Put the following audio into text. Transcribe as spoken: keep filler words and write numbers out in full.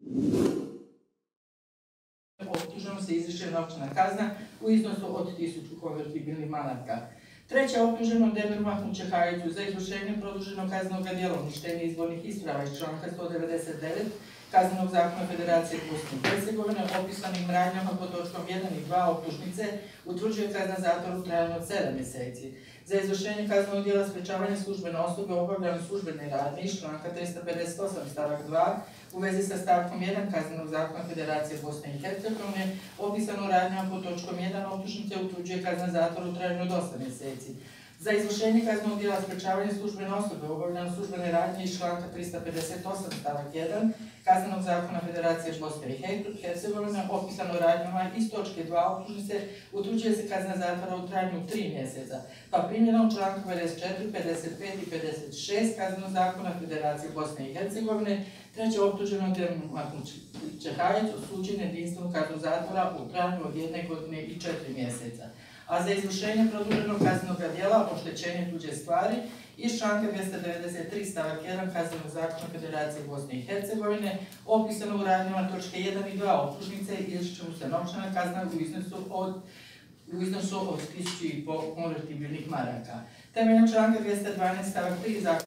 Optuženom se izriče novčana kazna u iznosu od tisuću konvertibilnih maraka. Treća, optuženom Demir Mahmud Čehajicu za izvršenje produženog kaznenog djela uništenja izbornih isprava iz članka sto devedeset devet Kaznenog zakona Federacije Bosne i Hercegovine opisanim radnjama pod točkom jedan i dva optužnice utvrđuje kazna zatvora u trajanju od sedam mjeseci. Za izvršenje kaznenog djela sprečavanja službene osobe obavljane službene radnje iz članka trista pedeset osam stavak dva u vezi sa stavkom jedan Kaznenog zakona Federacije Bosne i Hercegovine opisano radnjama pod točkom jedan optužnice utvrđuje kazna zatvora u trajanju od osam mjeseci. Za izvršenje kaznenog djela sprečavanja službene osobe obavljane službene radnje iz članka trista pedeset osam stavak jedan Kaznenog zakona Federacije Bosne i Hercegovine opisano radnjama iz točke dva optužnice utvrđuje se kazna zatvora u trajanju od tri mjeseca, pa primjenom članka pedeset četiri, pedeset pet i pedeset šest Kaznenog zakona Federacije Bosne i Hercegovine treće optuženo Demir Mahmud Čehajić osuđen je jedinstvenu kaznu zatvora u trajanju od jedne godine i četiri mjeseca. A za izvršenje produženog kaznenog djela oštećenje tuđe stvari iz članka dvjesto devedeset tri stavak jedan Kaznenog zakona Federacije Bosne i Hercegovine opisano u radnjama točke jedan i dva optužnice izriče mu se novčana kazna u iznosu od u iznosu od tisuću i pol konvertibilnih maraka. Temeljem članka dvjesto dvanaest stavak tri Zakona